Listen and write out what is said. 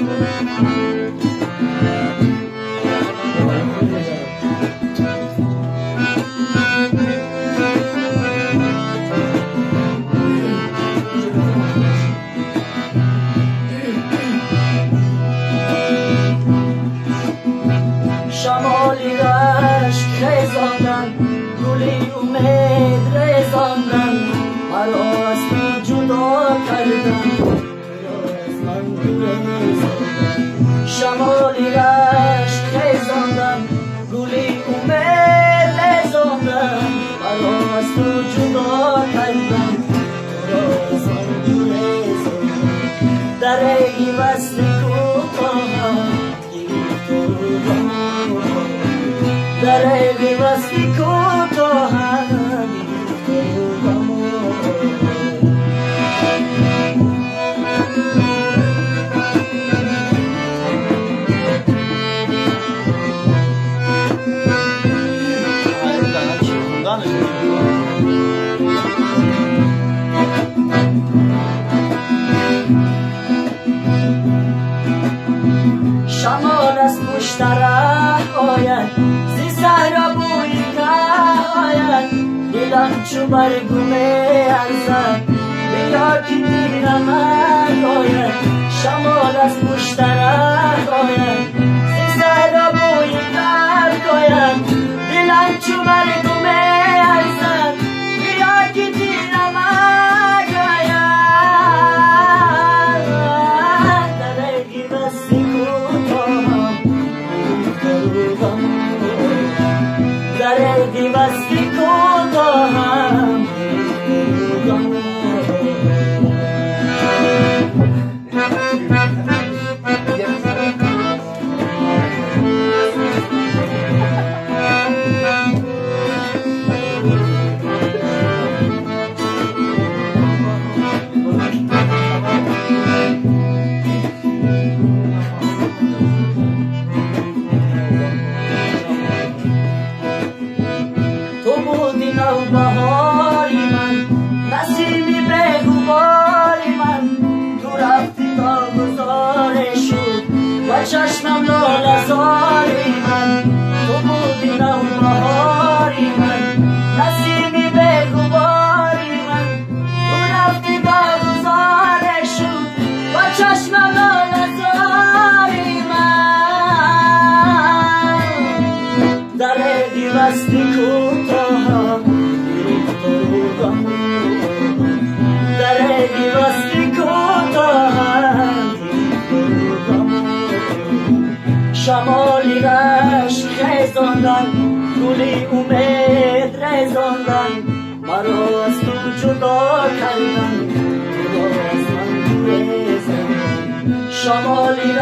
شمالی رشک خیزاندن گلی امید ریزاندن مرا از تو جدا کردن از من ریزاندن شمالی رشک خیزاندن گلی امید ریزاندن مرا از تو جدا کردن از من ریزاندن در ای وصل کوتاه در ای وصلی کوتاه شمال از مشترک آید زی صحرا بوی که آید دلم چو برگم ارزد بیا که دیرمک آید شمال از مشترک آید زی صحرا بوی که آید دلم چو برگم ارزد بیا که دیرمک آید در ای بستی در ای بستی کوتاهم بهاری من نسیمی بهوباری من تو رفتی تا گذاره شد و چشمم لاله زاری من تو بودی نوبهاری من نسیمی بهوباری من تو رفتی تا گذاره شد و چشمم لاله زاری من در ای بستی کوتاه در ای بستی کوتاه شمالی رشک خیزاندن گلی امید ریزاندن مرا از تو جدا کردن تو از من ریزاندن شمالی